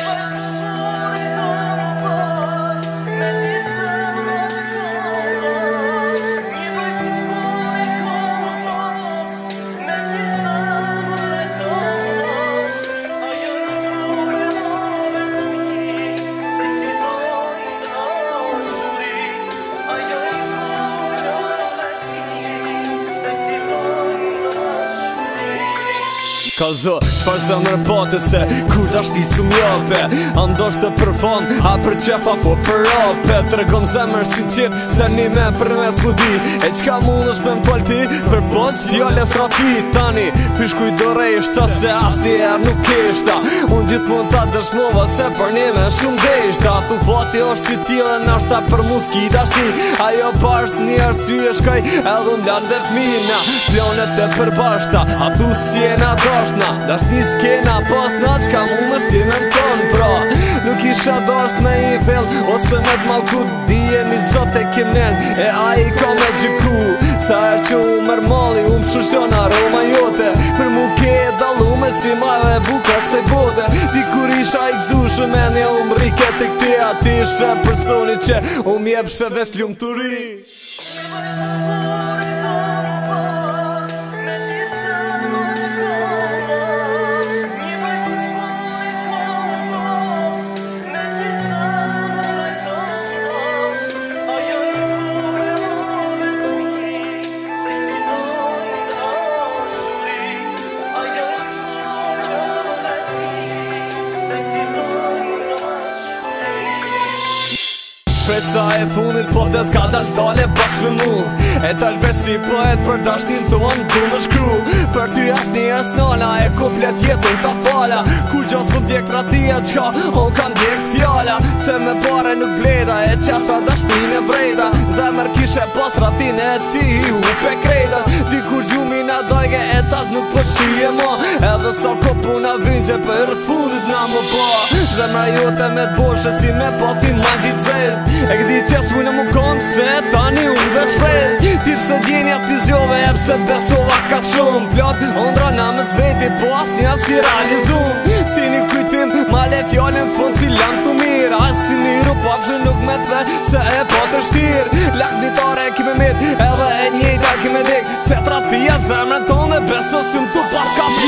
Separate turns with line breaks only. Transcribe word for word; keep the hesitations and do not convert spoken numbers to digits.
Ka zë, qfar zemër bate se kur da shti su mjope Andosh të për fond, a për qef apo për rape Të regom zemër si qef, se një me për mes mu di E qka mund është me m'fall ti, për pos fjole strati Tani, pish kujdorej ishta se asti er nuk ishta Unë gjithë mund ta dëshmova se për një me shumë deshta Thu fati është i tjile nashta për mu s'ki da shti Ajo pasht një arsye shkaj edhe unë landet mina Plonet e përbashta, a thu si e na dasht Dash një skena pas na qka mu më shtime më tonë pra Nuk isha dasht me i fell Ose me t'malkut Dije një zot e kim nel E a i ka me gjyku Sa e që u mërmali U më shushon aroma jote Për mu ke e dalu me si mave buka kësaj bote Di kur isha i gzu shumë e një u më rike të këti A ti ishe personi që u mjep shë vesh ljumë të ri Shpresa e funit po dhe s'ka dal dale bashkë me mu E talvesi poet për dashtin ton du më shkru Për ty as një as nona e kuplet jetën ta fala Kur gjas më djek ratia qka on kan djek fjala Se me bare nuk bleda e qata dashtin e vrejta Zemër kishe pas ratin e ti u pe krejta Dikur gjumi na dajge e tas nuk po shije mo Edhe sa ko puna vingje për fundit na më po Zemra jote me t'boshe si me pasin ma gjitë zez E këdi qes mujnë mu kom se tani unë dhe shprez Ti pse djenja pizjove e pse besova ka shumë Plot ondra na më zveti po as nja si realizum Si një kujtim ma le fjallin fund si lam të mirë As si miru pafshë nuk me the se e po të shtir Lak ditare kime mit edhe e njejta kime dik Se tratia zemrën tonë dhe beso si më tu pas ka